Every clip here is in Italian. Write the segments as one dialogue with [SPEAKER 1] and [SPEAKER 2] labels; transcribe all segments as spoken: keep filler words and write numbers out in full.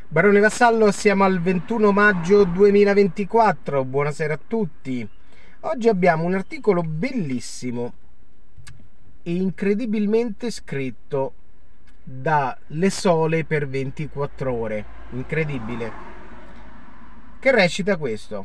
[SPEAKER 1] Barone Vassallo, siamo al ventuno maggio duemilaventiquattro, buonasera a tutti. Oggi abbiamo un articolo bellissimo e incredibilmente scritto da Le Sole per ventiquattro ore, incredibile, che recita questo: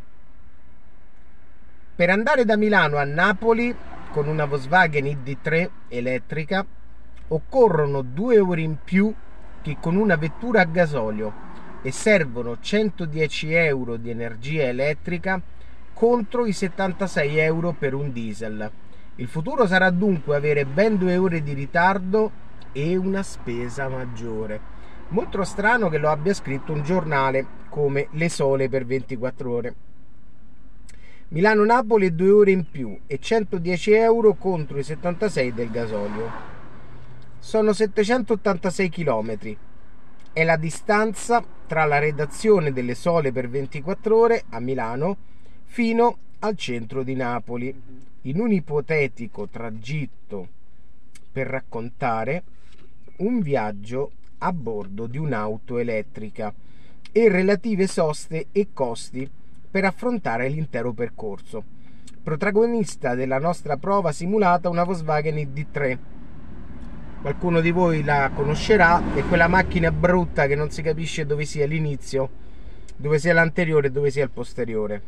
[SPEAKER 1] per andare da Milano a Napoli con una Volkswagen I D tre elettrica occorrono due ore in più che con una vettura a gasolio e servono centodieci euro di energia elettrica contro i settantasei euro per un diesel. Il futuro sarà dunque avere ben due ore di ritardo e una spesa maggiore. Molto strano che lo abbia scritto un giornale come Le Sole per ventiquattro ore. Milano-Napoli due ore in più e centodieci euro contro i settantasei del gasolio. Sono settecentottantasei chilometri. È la distanza tra la redazione delle Sole per ventiquattro ore a Milano fino al centro di Napoli, in un ipotetico tragitto per raccontare un viaggio a bordo di un'auto elettrica e relative soste e costi per affrontare l'intero percorso. Protagonista della nostra prova simulata una Volkswagen I D tre. Qualcuno di voi la conoscerà, è quella macchina brutta che non si capisce dove sia l'inizio, dove sia l'anteriore e dove sia il posteriore.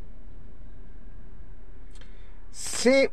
[SPEAKER 1] Se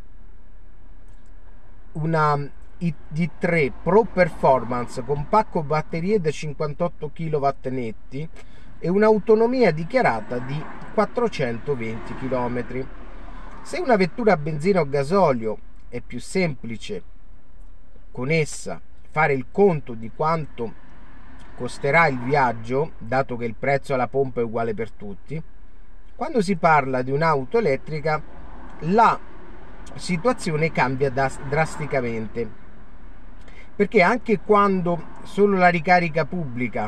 [SPEAKER 1] una I D tre Pro Performance con pacco batterie da cinquantotto chilowatt netti e un'autonomia dichiarata di quattrocentoventi chilometri. Se una vettura a benzina o gasolio è più semplice con essa fare il conto di quanto costerà il viaggio, dato che il prezzo alla pompa è uguale per tutti, quando si parla di un'auto elettrica la situazione cambia drasticamente, perché anche quando solo la ricarica pubblica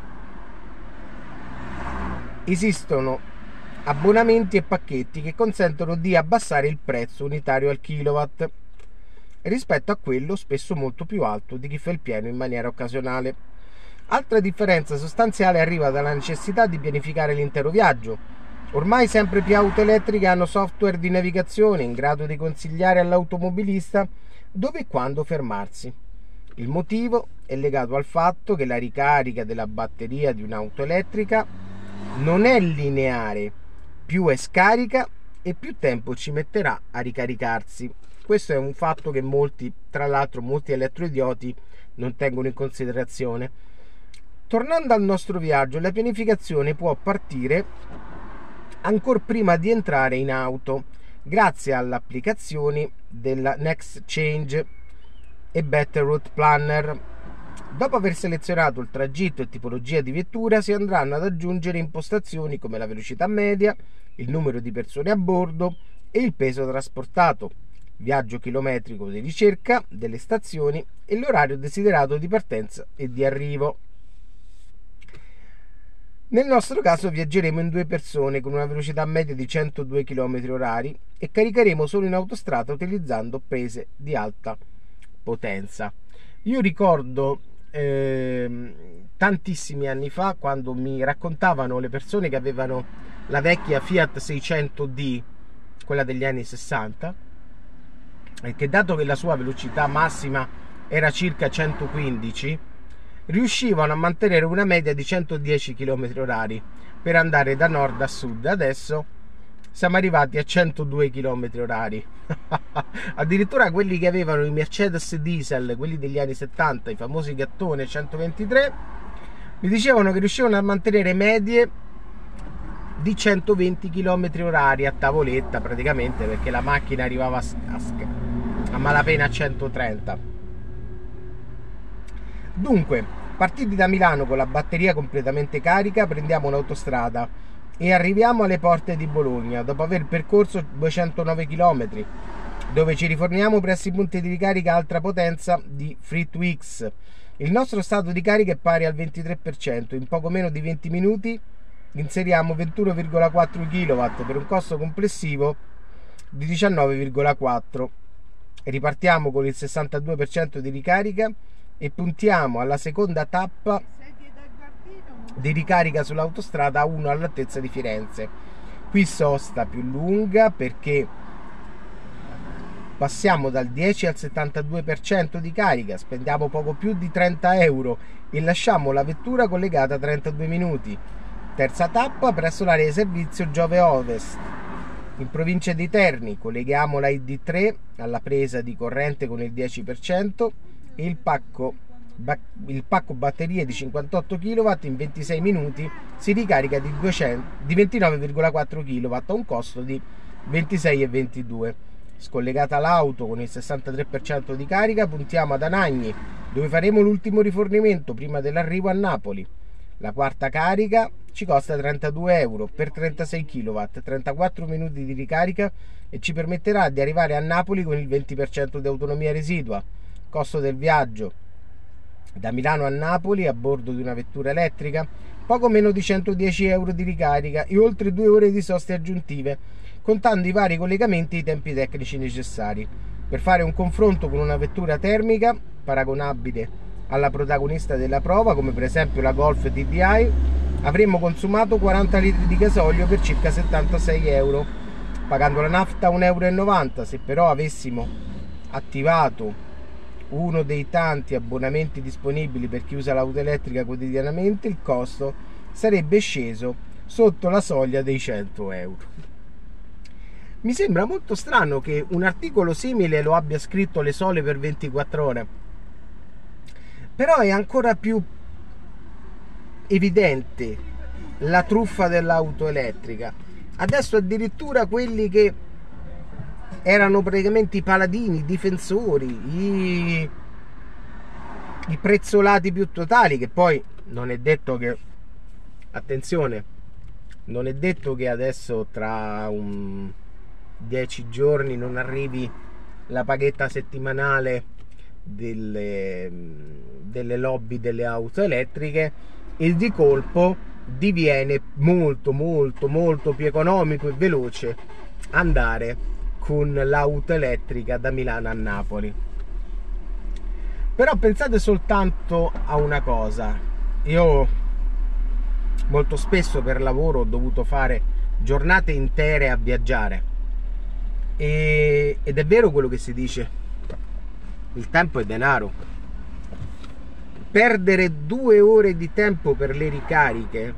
[SPEAKER 1] esistono abbonamenti e pacchetti che consentono di abbassare il prezzo unitario al kilowatt rispetto a quello spesso molto più alto di chi fa il pieno in maniera occasionale. Altra differenza sostanziale arriva dalla necessità di pianificare l'intero viaggio. Ormai sempre più auto elettriche hanno software di navigazione in grado di consigliare all'automobilista dove e quando fermarsi. Il motivo è legato al fatto che la ricarica della batteria di un'auto elettrica non è lineare, più è scarica e più tempo ci metterà a ricaricarsi. Questo è un fatto che molti, tra l'altro molti elettroidioti, non tengono in considerazione. Tornando al nostro viaggio, la pianificazione può partire ancora prima di entrare in auto, grazie alle applicazioni della NextChange e Better Route Planner. Dopo aver selezionato il tragitto e tipologia di vettura, si andranno ad aggiungere impostazioni come la velocità media, il numero di persone a bordo e il peso trasportato, viaggio chilometrico di ricerca delle stazioni e l'orario desiderato di partenza e di arrivo. Nel nostro caso viaggeremo in due persone con una velocità media di centodue chilometri orari e caricheremo solo in autostrada utilizzando prese di alta potenza. Io ricordo eh, tantissimi anni fa, quando mi raccontavano le persone che avevano la vecchia Fiat seicento D, quella degli anni sessanta, e che dato che la sua velocità massima era circa centoquindici, riuscivano a mantenere una media di centodieci chilometri orari per andare da nord a sud. Adesso siamo arrivati a centodue chilometri orari. Addirittura quelli che avevano i Mercedes diesel, quelli degli anni settanta, i famosi Gattone centoventitré, mi dicevano che riuscivano a mantenere medie di centoventi chilometri orari a tavoletta, praticamente, perché la macchina arrivava a, a, a malapena a centotrenta. Dunque, partiti da Milano con la batteria completamente carica, prendiamo un'autostrada e arriviamo alle porte di Bologna dopo aver percorso duecentonove chilometri, dove ci riforniamo presso i punti di ricarica a alta potenza di Free to X. Il nostro stato di carica è pari al ventitré per cento. In poco meno di venti minuti inseriamo ventuno virgola quattro chilowatt per un costo complessivo di diciannove virgola quattro. Ripartiamo con il sessantadue per cento di ricarica e puntiamo alla seconda tappa di ricarica sull'autostrada A uno all'altezza di Firenze. Qui sosta più lunga perché passiamo dal dieci al settantadue per cento di carica, spendiamo poco più di trenta euro e lasciamo la vettura collegata a trentadue minuti. Terza tappa presso l'area di servizio Giove Ovest, in provincia di Terni. Colleghiamo la I D tre alla presa di corrente con il dieci per cento e il pacco, il pacco batterie di cinquantotto chilowatt in ventisei minuti si ricarica di, di ventinove virgola quattro chilowatt a un costo di ventisei e ventidue. Scollegata l'auto con il sessantatré per cento di carica, puntiamo ad Anagni, dove faremo l'ultimo rifornimento prima dell'arrivo a Napoli. La quarta carica ci costa trentadue euro per trentasei chilowatt, trentaquattro minuti di ricarica e ci permetterà di arrivare a Napoli con il venti per cento di autonomia residua. Costo del viaggio da Milano a Napoli a bordo di una vettura elettrica, poco meno di centodieci euro di ricarica e oltre due ore di soste aggiuntive, contando i vari collegamenti e i tempi tecnici necessari. Per fare un confronto con una vettura termica paragonabile alla protagonista della prova, come per esempio la Golf T D I, avremmo consumato quaranta litri di gasolio per circa settantasei euro, pagando la nafta un euro e novanta. Se però avessimo attivato uno dei tanti abbonamenti disponibili per chi usa l'auto elettrica quotidianamente, il costo sarebbe sceso sotto la soglia dei cento euro. Mi sembra molto strano che un articolo simile lo abbia scritto Le Sole per ventiquattro ore, però è ancora più evidente la truffa dell'auto elettrica. Adesso addirittura quelli che erano praticamente i paladini, i difensori, i, i prezzolati più totali, che poi non è detto che, attenzione, non è detto che adesso tra un dieci giorni non arrivi la paghetta settimanale delle, delle lobby delle auto elettriche e di colpo diviene molto molto molto più economico e veloce andare con l'auto elettrica da Milano a Napoli. Però pensate soltanto a una cosa: io molto spesso per lavoro ho dovuto fare giornate intere a viaggiare e, ed è vero quello che si dice, il tempo è denaro. Perdere due ore di tempo per le ricariche,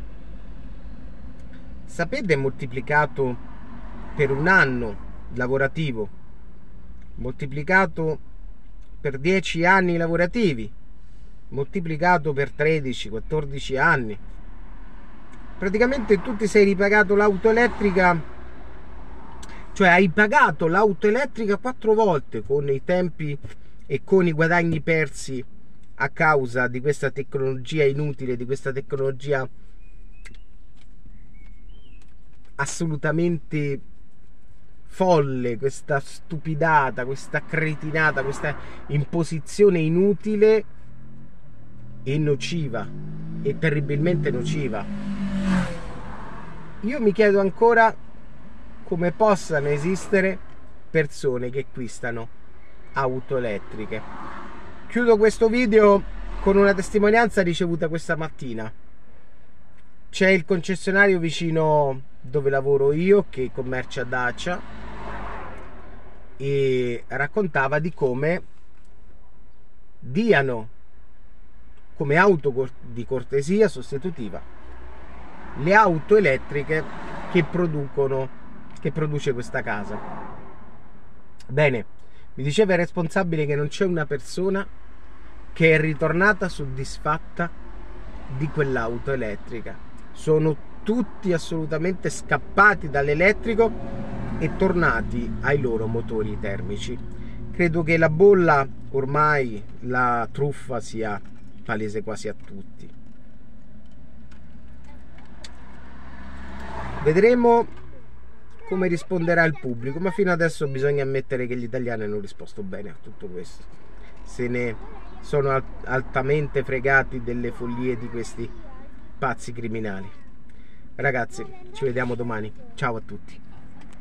[SPEAKER 1] sapete, moltiplicato per un anno lavorativo, moltiplicato per dieci anni lavorativi, moltiplicato per tredici quattordici anni, praticamente tu ti sei ripagato l'auto elettrica, cioè hai pagato l'auto elettrica quattro volte con i tempi e con i guadagni persi a causa di questa tecnologia inutile, di questa tecnologia assolutamente folle, questa stupidata, questa cretinata, questa imposizione inutile e nociva, e terribilmente nociva. Io mi chiedo ancora come possano esistere persone che acquistano auto elettriche. Chiudo questo video con una testimonianza ricevuta questa mattina. C'è il concessionario vicino dove lavoro io che commercia Dacia e raccontava di come diano come auto di cortesia sostitutiva le auto elettriche che producono che produce questa casa. Bene, mi diceva il responsabile che non c'è una persona che è ritornata soddisfatta di quell'auto elettrica. Sono tutti assolutamente scappati dall'elettrico e tornati ai loro motori termici. Credo che la bolla, ormai la truffa, sia palese quasi a tutti. Vedremo come risponderà il pubblico, ma fino adesso bisogna ammettere che gli italiani hanno risposto bene a tutto questo. Se ne sono altamente fregati delle follie di questi pazzi criminali. Ragazzi, ci vediamo domani. Ciao a tutti.